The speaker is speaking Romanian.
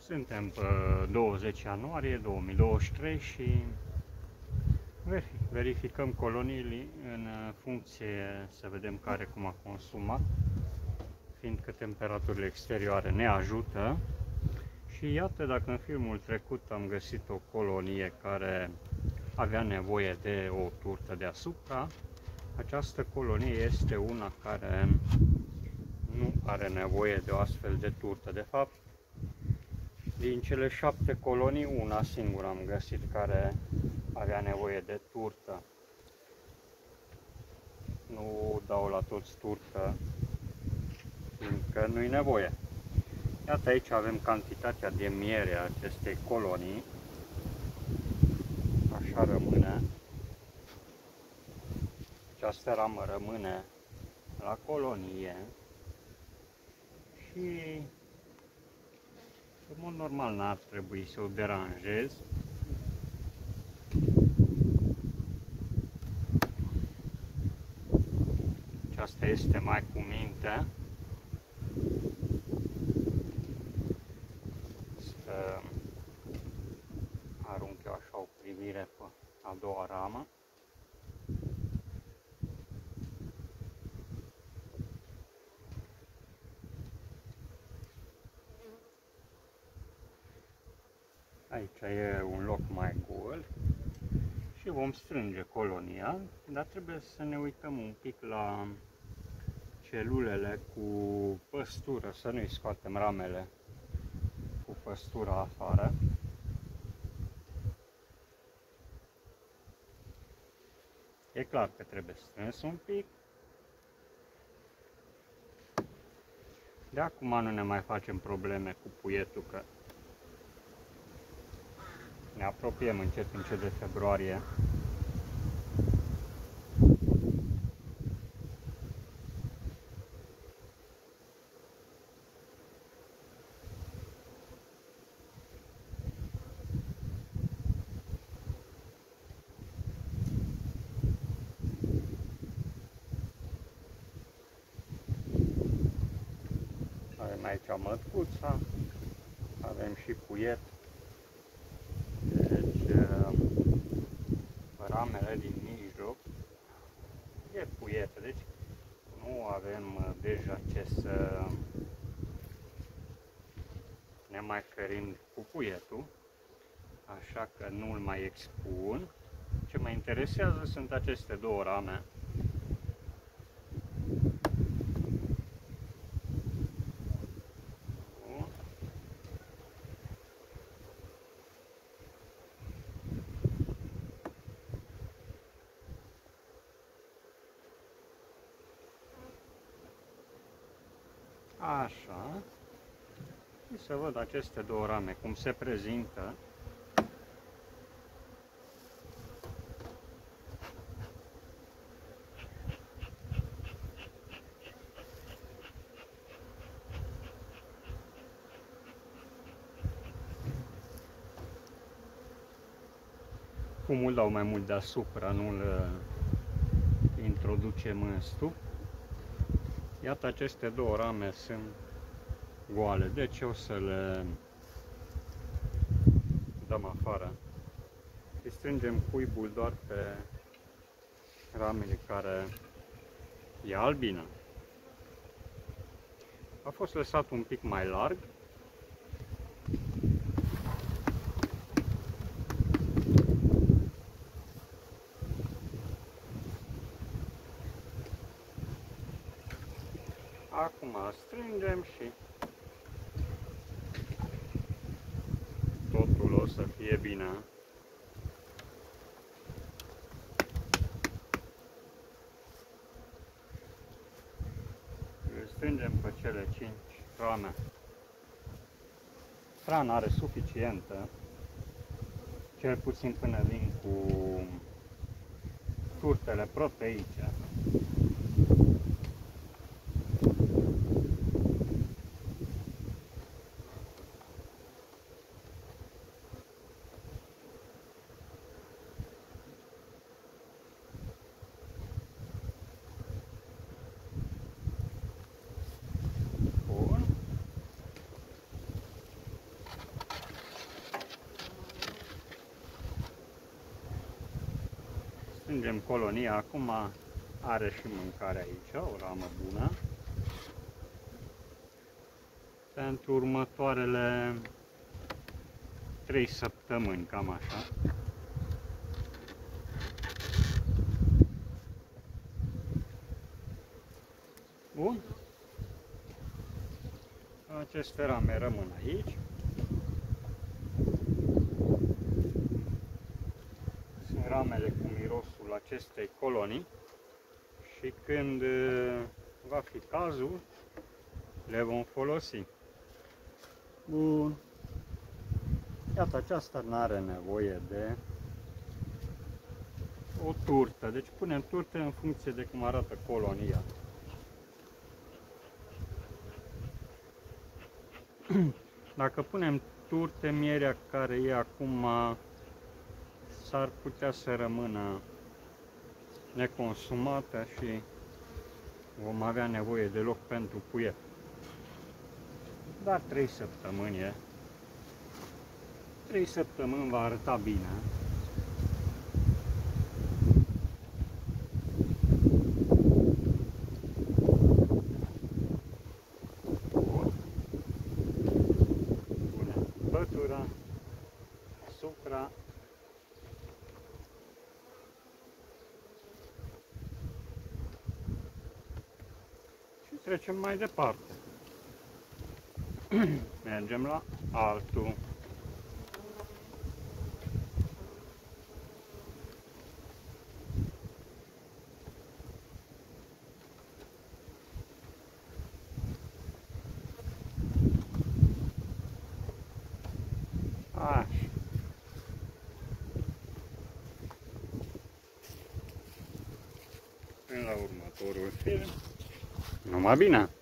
Suntem pe 20 ianuarie 2023 și verificăm coloniile în funcție să vedem care cum a consumat, fiindcă temperaturile exterioare ne ajută. Și iată, dacă în filmul trecut am găsit o colonie care avea nevoie de o turtă deasupra, această colonie este una care nu are nevoie de o astfel de turtă. De fapt, din cele 7 colonii, una singură am găsit care avea nevoie de turtă. Nu dau la toți turtă, fiindcă nu-i nevoie. Iată, aici avem cantitatea de miere a acestei colonii. Așa rămâne. Această ramă rămâne la colonie și în mod normal n-ar trebui să o deranjez. Aceasta este mai cu minte. Să arunc eu așa o privire pe a doua ramă. Aici e un loc mai gol și vom strânge colonia, dar trebuie să ne uităm un pic la celulele cu păstură, să nu-i scoatem ramele cu păstura afară. E clar că trebuie strâns un pic. De acum nu ne mai facem probleme cu puietul, că ne apropiem încet de februarie. Avem aici mătcuța, avem și puiet. Deci, ramele din mijloc e puietă, deci nu avem deja ce să ne mai ferim cu puietul, așa că nu îl mai expun. Ce mă interesează sunt aceste două rame. Așa, și să văd aceste două rame cum se prezintă. Fumul dau mai mult deasupra, nu-l introducem în stup. Iată, aceste două rame sunt goale, deci o să le dăm afară și strângem cuibul doar pe ramele care e albină. A fost lăsat un pic mai larg. Acum strângem și totul o să fie bine. Îl strângem pe cele 5 rame. Hrana are suficientă, cel puțin până vin cu turtele proteice. strângem colonia. Acum are și mâncare aici, o ramă bună. Pentru următoarele 3 săptămâni, cam așa. Bun. Aceste rame rămân aici. Sunt ramele cu mirosul acestei colonii și când va fi cazul, le vom folosi. Bun. Iată, aceasta nu are nevoie de o turtă. Deci punem turtă în funcție de cum arată colonia. Dacă punem turte, mierea care e acum s-ar putea să rămână neconsumată și vom avea nevoie de loc pentru puiet. Dar 3 săptămâni e. 3 săptămâni va arăta bine. Pătura, supra. Și trecem mai departe. Mergem la altul. Așa. Până la următorul film. Numai bine!